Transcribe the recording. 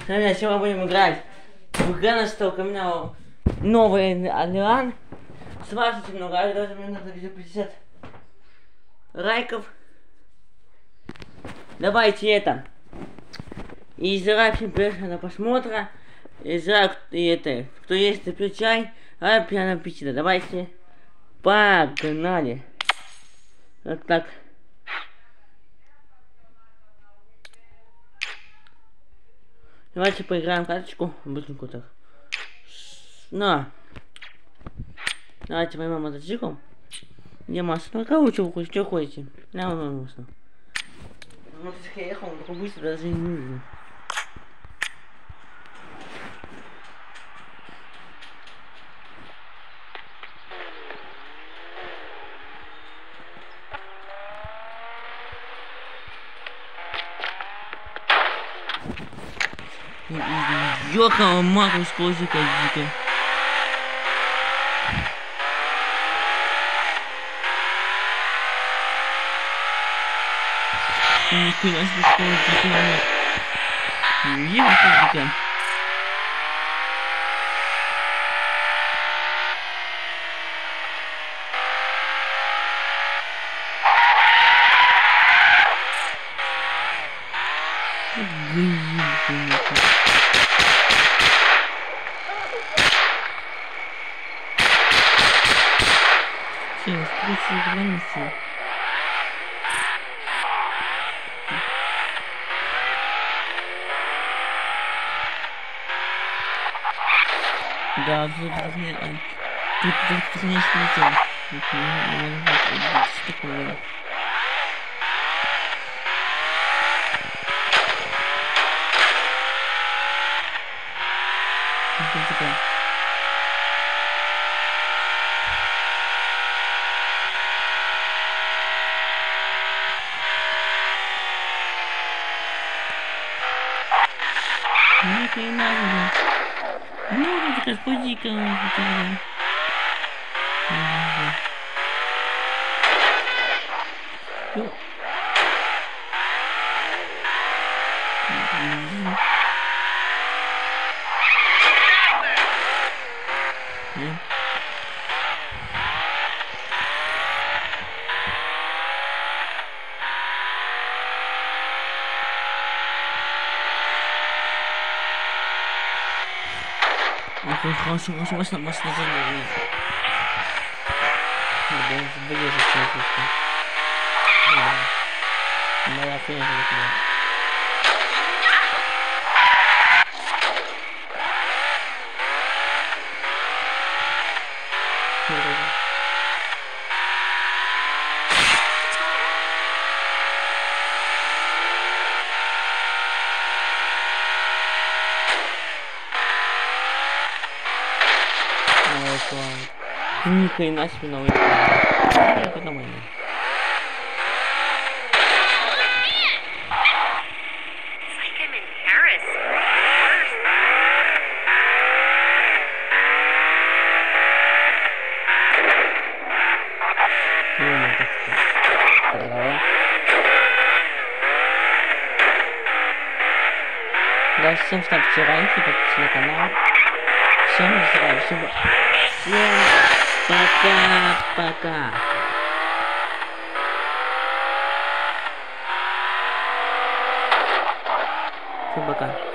Сегодня будем играть в Геннесток. У меня новый Алиан. С вас очень много, даже мне надо видео 50 лайков. Давайте это. И желаю всем приятного просмотра. И желаю, кто есть, включай. А приятного аппетита. Давайте. Погнали. Вот так. Давайте поиграем в карточку. Быстренько так. На. Давайте поймем мотоцикл. Где масса? Ну кого что ходите? На, масса. Мотоцикл я ехал, он такой быстро, даже не нужно. Ёха, маку скользика дико. Нихуя себе скользика. Ехать дико. Все, встречи границы. Да, тут конечно летел. Что такое? Ну, это и надо. Ну, это как пойди-ка. Хорошо, можно заменить. Да, ближе все. Моя фигня. Ни хрена себе новый. Это нормально. Да, всем ставьте лайки, подписывайтесь на канал. Всем здравия, всем пока-пока. Всем пока.